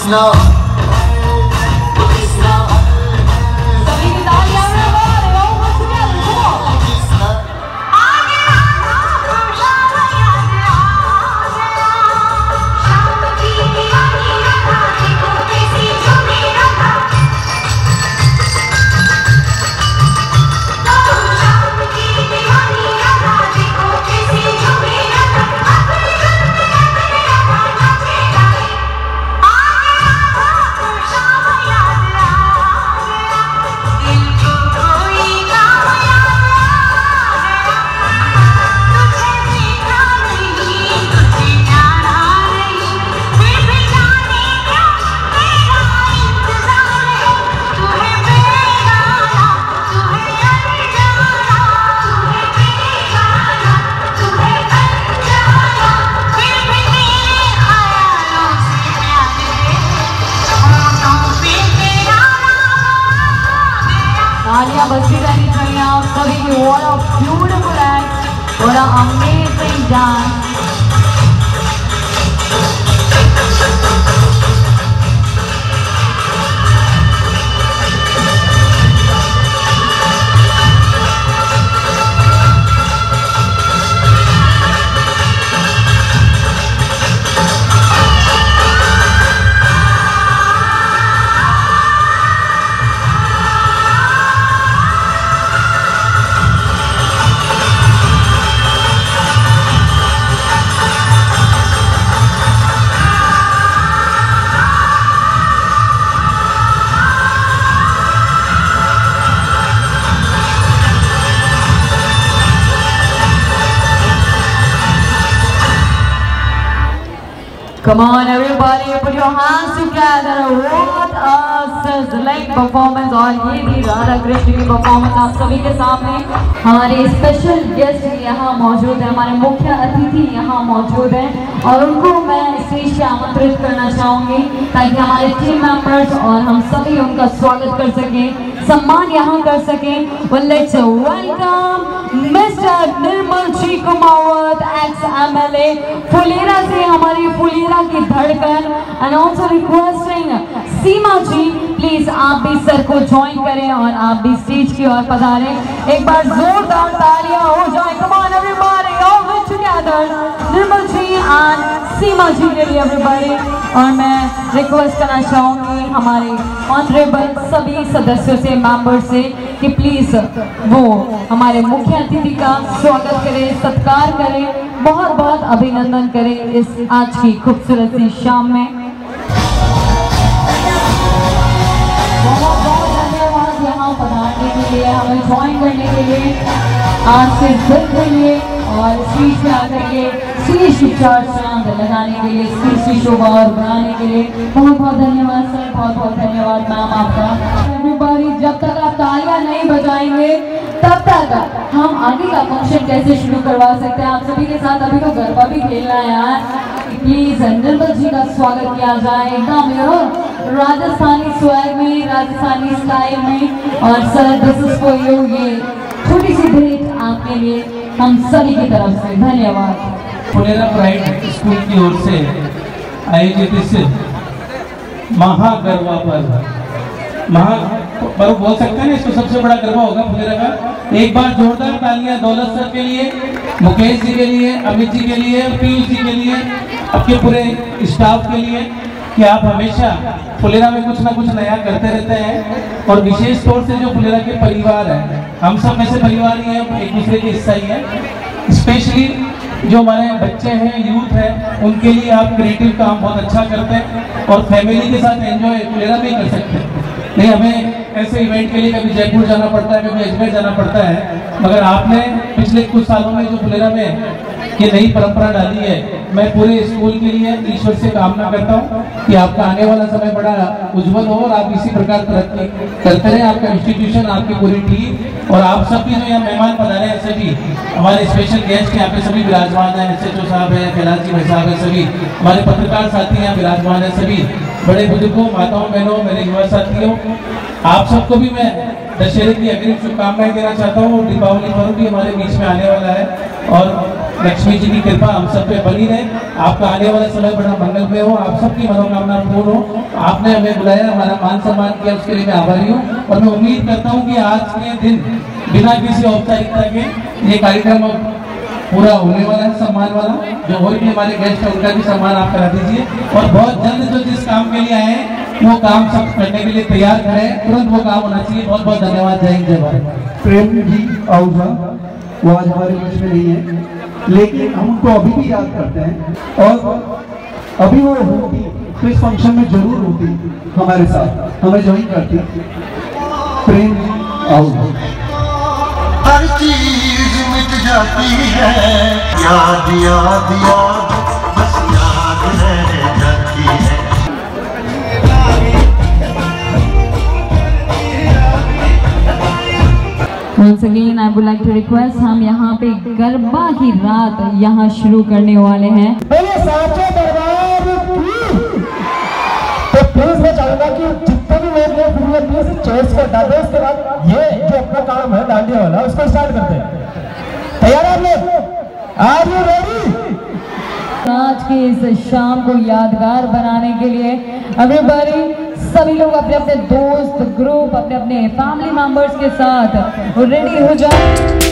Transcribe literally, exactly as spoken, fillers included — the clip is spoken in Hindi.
बजती रहनी चाहिए आप सभी की। What a beautiful act, what an amazing dance. Come on everybody, put your hands together. What a sizzling performance. और ये भी राधा कृष्ण की परफॉर्मेंस आप सभी के सामने। हमारे स्पेशल गेस्ट यहाँ मौजूद हैं, हमारे मुख्य अतिथि यहाँ मौजूद हैं और उनको मैं स्टेज पे आमंत्रित करना चाहूँगी ताकि हमारे टीम मेंबर्स और हम सभी उनका स्वागत कर सकें, सम्मान यहाँ कर सकें। Well, let's welcome mister Nirmal ji Kumawat, ex M L A Phulera से, हमारी फुलेरा की धड़कन। And also requesting Seema ji, please आप भी सर को ज्वाइन करें और आप भी स्टेज की ओर पधारें। एक बार जोरदार तालियां हो जाए। Come on everybody, all together, Nirmal ji and Seema ji के लिए एवरीबॉडी। और मैं रिक्वेस्ट करना चाहूँगी हमारे ऑनरेबल सभी सदस्यों से, मेंबर से कि प्लीज वो हमारे मुख्य अतिथि का स्वागत करें, सत्कार करें, बहुत बहुत अभिनंदन करें इस आज की खूबसूरत सी शाम में। बहुत बहुत धन्यवाद यहाँ पधारने के लिए, हमें ज्वाइन करने के लिए, आज से दिल के लिए और स्टेज पे आकर के स्टेज की चार चांद लगाने के लिए, स्टेज की शोभा और बढ़ाने के लिए बहुत बहुत धन्यवाद सर, बहुत बहुत धन्यवाद मैम आपका। एवरीबॉडी, जब तक आप तालियां नहीं बजाएंगे तब तक हम आगे का फंक्शन कैसे शुरू करवा सकते हैं। आप सभी के साथ अभी तो गरबा भी खेलना है यार। प्लीज निर्मल जी का स्वागत किया जाए एकदम राजस्थानी स्वैग में, राजस्थानी स्टाइल में। और sir this is for you, ये छोटी सी भेंट आपके लिए हम सभी की तरफ से। धन्यवाद। फुलेरा प्राइड स्कूल की ओर से आयोजित इस महागरबा पर, महापर्व बोल सकते हैं ना इसको, सबसे बड़ा गरबा होगा फुलेरा का। एक बार जोरदार तालियां दौलत सर के लिए, मुकेश जी के लिए, अमित जी के लिए, पीयूष जी के लिए, आपके पूरे स्टाफ के लिए कि आप हमेशा फुलेरा में कुछ ना कुछ नया करते रहते हैं। और विशेष तौर से जो फुलेरा के परिवार है, हम सब में से परिवार ही है, एक दूसरे के हिस्सा ही है। स्पेशली जो हमारे बच्चे हैं, यूथ है, उनके लिए आप क्रिएटिव काम बहुत अच्छा करते हैं और फैमिली के साथ एंजॉय फुलेरा में कर सकते हैं। नहीं, हमें ऐसे इवेंट के लिए कभी जयपुर जाना पड़ता है, कभी अजमेर जाना पड़ता है, मगर आपने पिछले कुछ सालों में जो फुलेरा में ये नई परंपरा डाली है, मैं पूरे स्कूल के लिए ईश्वर से कामना करता हूँ कि आपका आने वाला समय बड़ा उज्जवल हो और आप इसी प्रकार तरक्की करते रहे, आपका इंस्टीट्यूशन, आपकी पूरी टीम और आप सब भी जो यहाँ मेहमान पधारे हैं, सभी हमारे स्पेशल गेस्ट यहाँ पे सभी विराजमान हैं, एस एच ओ साहब है, कैलाश जी भाई साहब है, सभी हमारे पत्रकार साथी यहाँ विराजमान है, सभी बड़े बुजुर्गों, माताओं, बहनों, मेरे युवा साथियों, आप सबको भी मैं दशहरे की अग्रिम शुभकामनाएं देना चाहता हूँ। दीपावली पर्व भी हमारे बीच में आने वाला है और लक्ष्मी जी की कृपा हम सब पे बनी रहे, आपका आने वाला समय बड़ा मंगलमय हो, आप सबकी मनोकामना पूर्ण हो। आपने हमें बुलाया, हमारा मान सम्मान किया, उसके लिए मैं आभारी हूँ। और मैं उम्मीद करता हूँ कि आज के दिन बिना किसी औपचारिकता के ये कार्यक्रम पूरा होने वाला है, सम्मान वाला। जो और भी हमारे गेस्ट है उनका भी सम्मान आप करा दीजिए। और बहुत जल्द जो जिस काम के लिए आए हैं वो काम सब करने के लिए तैयार करें, तुरंत वो काम होना चाहिए। बहुत बहुत धन्यवाद। जय हिंद, जय भारत। प्रेम जी आहूजा वो आज हमारे बीच में नहीं है, लेकिन हम उनको अभी भी याद करते हैं और अभी वो होती तो इस फंक्शन में जरूर होती, हमारे साथ हमें ज्वाइन करती। प्रेम जी आहूजा। हर चीज मिट जाती है, याद याद याद बस याद रह जाती है। Once again, I would like to request, हम यहाँ पे गरबा की रात यहाँ शुरू करने वाले हैं। मेरे साचे दरबार की तो प्लीज मैं चाहूंगा कि जितने भी लोग हैं फिर प्लीज चेयर्स को हटा दो। उसके बाद ये जो अपना काम है डांडिया वाला उसको स्टार्ट करते हैं। तैयार आप लोग? Are you ready? आज की इस शाम को यादगार बनाने के लिए एवरीबॉडी, सभी लोग अपने अपने दोस्त, ग्रुप, अपने अपने फैमिली मेंबर्स के साथ रेडी हो जाए।